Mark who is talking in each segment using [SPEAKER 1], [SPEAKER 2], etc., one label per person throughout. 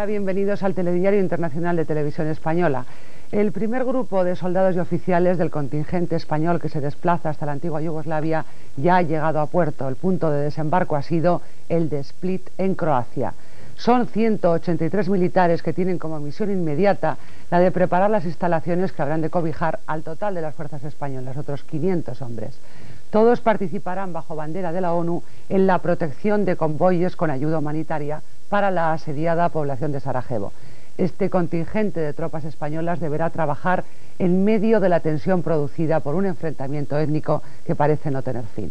[SPEAKER 1] bienvenidos al Telediario Internacional de Televisión Española. El primer grupo de soldados y oficiales del contingente español que se desplaza hasta la antigua Yugoslavia ya ha llegado a puerto. El punto de desembarco ha sido el de Split, en Croacia. Son 183 militares que tienen como misión inmediata la de preparar las instalaciones que habrán de cobijar al total de las fuerzas españolas, otros 500 hombres. Todos participarán bajo bandera de la ONU en la protección de convoyes con ayuda humanitaria para la asediada población de Sarajevo. Este contingente de tropas españolas deberá trabajar en medio de la tensión producida por un enfrentamiento étnico que parece no tener fin.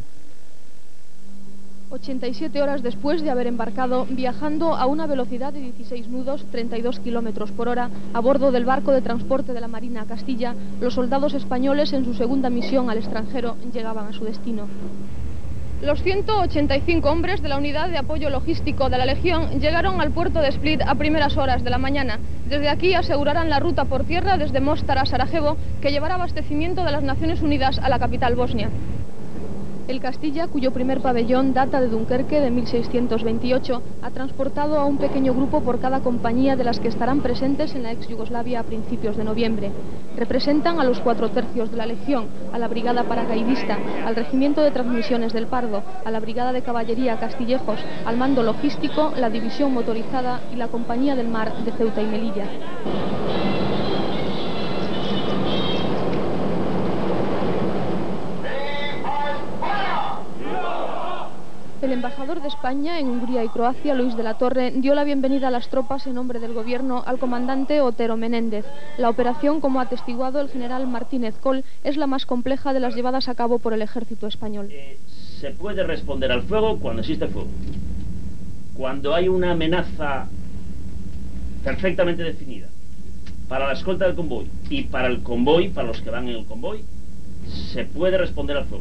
[SPEAKER 2] 87 horas después de haber embarcado, viajando a una velocidad de 16 nudos, 32 kilómetros por hora, a bordo del barco de transporte de la Marina Castilla, los soldados españoles en su segunda misión al extranjero llegaban a su destino. Los 185 hombres de la unidad de apoyo logístico de la Legión llegaron al puerto de Split a primeras horas de la mañana. Desde aquí asegurarán la ruta por tierra desde Mostar a Sarajevo, que llevará abastecimiento de las Naciones Unidas a la capital bosnia. El Castilla, cuyo primer pabellón data de Dunkerque de 1628, ha transportado a un pequeño grupo por cada compañía de las que estarán presentes en la ex Yugoslavia a principios de noviembre. Representan a los 4 tercios de la Legión, a la Brigada Paracaidista, al Regimiento de Transmisiones del Pardo, a la Brigada de Caballería Castillejos, al Mando Logístico, la División Motorizada y la Compañía del Mar de Ceuta y Melilla. El embajador de España en Hungría y Croacia, Luis de la Torre, dio la bienvenida a las tropas en nombre del gobierno al comandante Otero Menéndez. La operación, como ha atestiguado el general Martínez Coll, es la más compleja de las llevadas a cabo por el ejército español.
[SPEAKER 3] Se puede responder al fuego cuando existe fuego. Cuando hay una amenaza perfectamente definida para la escolta del convoy y para el convoy, para los que van en el convoy, se puede responder al fuego.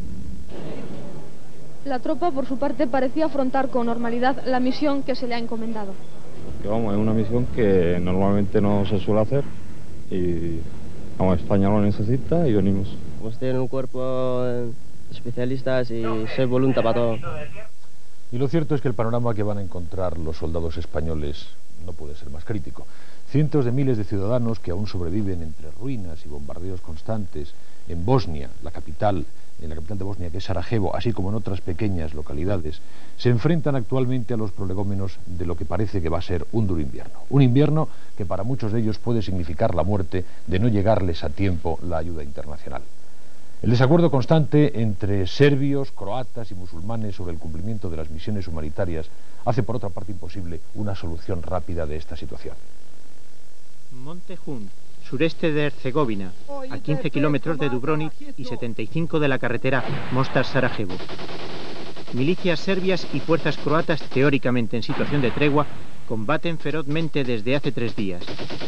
[SPEAKER 2] La tropa, por su parte, parecía afrontar con normalidad la misión que se le ha encomendado.
[SPEAKER 4] Que vamos, es una misión que normalmente no se suele hacer y vamos, España lo necesita y venimos.
[SPEAKER 5] Pues tienen un cuerpo de especialistas y soy voluntario para todo.
[SPEAKER 6] Y lo cierto es que el panorama que van a encontrar los soldados españoles no puede ser más crítico. Cientos de miles de ciudadanos que aún sobreviven entre ruinas y bombardeos constantes en Bosnia, en la capital de Bosnia, que es Sarajevo, así como en otras pequeñas localidades, se enfrentan actualmente a los prolegómenos de lo que parece que va a ser un duro invierno. Un invierno que para muchos de ellos puede significar la muerte de no llegarles a tiempo la ayuda internacional. El desacuerdo constante entre serbios, croatas y musulmanes sobre el cumplimiento de las misiones humanitarias hace por otra parte imposible una solución rápida de esta situación.
[SPEAKER 7] Monte Hun, sureste de Herzegovina, a 15 kilómetros de Dubrovnik y 75 de la carretera Mostar-Sarajevo. Milicias serbias y fuerzas croatas, teóricamente en situación de tregua, combaten ferozmente desde hace 3 días.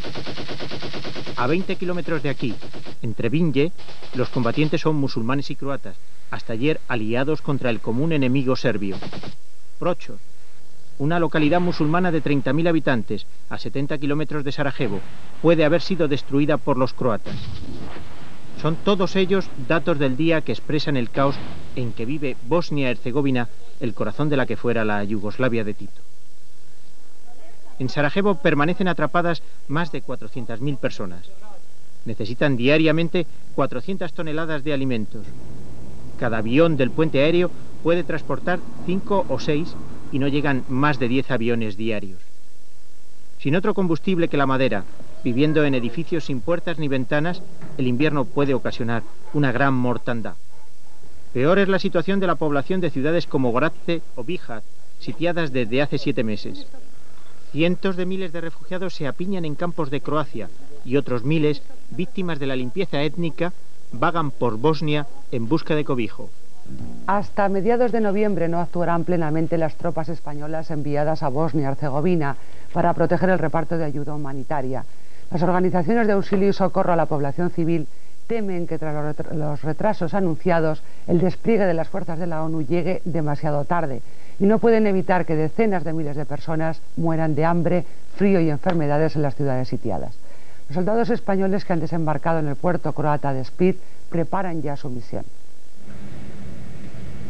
[SPEAKER 7] A 20 kilómetros de aquí, entre Vinje, los combatientes son musulmanes y croatas, hasta ayer aliados contra el común enemigo serbio. Prochor, una localidad musulmana de 30.000 habitantes, a 70 kilómetros de Sarajevo, puede haber sido destruida por los croatas. Son todos ellos datos del día que expresan el caos en que vive Bosnia-Herzegovina, el corazón de la que fuera la Yugoslavia de Tito. En Sarajevo permanecen atrapadas más de 400.000 personas. Necesitan diariamente 400 toneladas de alimentos. Cada avión del puente aéreo puede transportar 5 o 6 y no llegan más de 10 aviones diarios. Sin otro combustible que la madera, viviendo en edificios sin puertas ni ventanas, el invierno puede ocasionar una gran mortandad. Peor es la situación de la población de ciudades como Gorazde o Bihać, sitiadas desde hace 7 meses. Cientos de miles de refugiados se apiñan en campos de Croacia y otros miles, víctimas de la limpieza étnica, vagan por Bosnia en busca de cobijo.
[SPEAKER 1] Hasta mediados de noviembre no actuarán plenamente las tropas españolas enviadas a Bosnia-Herzegovina para proteger el reparto de ayuda humanitaria. Las organizaciones de auxilio y socorro a la población civil temen que tras los retrasos anunciados el despliegue de las fuerzas de la ONU llegue demasiado tarde y no pueden evitar que decenas de miles de personas mueran de hambre, frío y enfermedades en las ciudades sitiadas. Los soldados españoles que han desembarcado en el puerto croata de Split preparan ya su misión.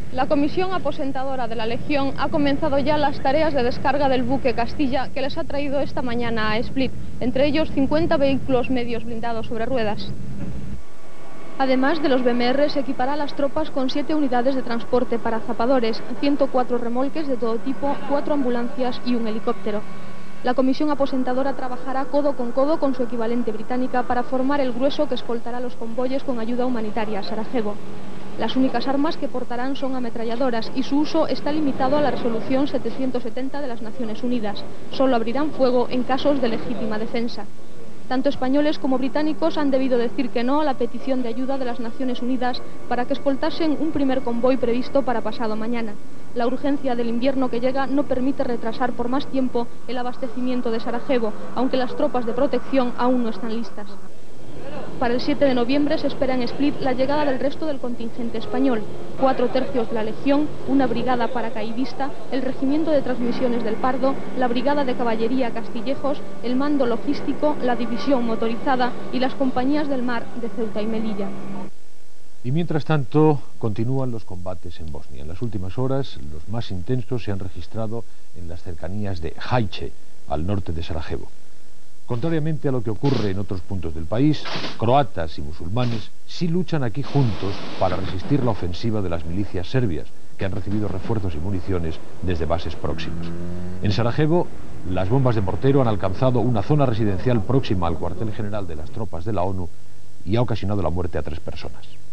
[SPEAKER 2] La comisión aposentadora de la Legión ha comenzado ya las tareas de descarga del buque Castilla que les ha traído esta mañana a Split, entre ellos 50 vehículos medios blindados sobre ruedas. Además de los BMR, se equipará a las tropas con 7 unidades de transporte para zapadores, 104 remolques de todo tipo, 4 ambulancias y un helicóptero. La comisión aposentadora trabajará codo con su equivalente británica para formar el grueso que escoltará los convoyes con ayuda humanitaria a Sarajevo. Las únicas armas que portarán son ametralladoras y su uso está limitado a la resolución 770 de las Naciones Unidas. Solo abrirán fuego en casos de legítima defensa. Tanto españoles como británicos han debido decir que no a la petición de ayuda de las Naciones Unidas para que escoltasen un primer convoy previsto para pasado mañana. La urgencia del invierno que llega no permite retrasar por más tiempo el abastecimiento de Sarajevo, aunque las tropas de protección aún no están listas. Para el 7 de noviembre se espera en Split la llegada del resto del contingente español, 4/3 de la Legión, una brigada paracaidista, el regimiento de transmisiones del Pardo, la brigada de caballería Castillejos, el mando logístico, la división motorizada y las compañías del mar de Ceuta y Melilla.
[SPEAKER 6] Y mientras tanto, continúan los combates en Bosnia. En las últimas horas, los más intensos se han registrado en las cercanías de Haice, al norte de Sarajevo. Contrariamente a lo que ocurre en otros puntos del país, croatas y musulmanes sí luchan aquí juntos para resistir la ofensiva de las milicias serbias, que han recibido refuerzos y municiones desde bases próximas. En Sarajevo, las bombas de mortero han alcanzado una zona residencial próxima al cuartel general de las tropas de la ONU y ha ocasionado la muerte a 3 personas.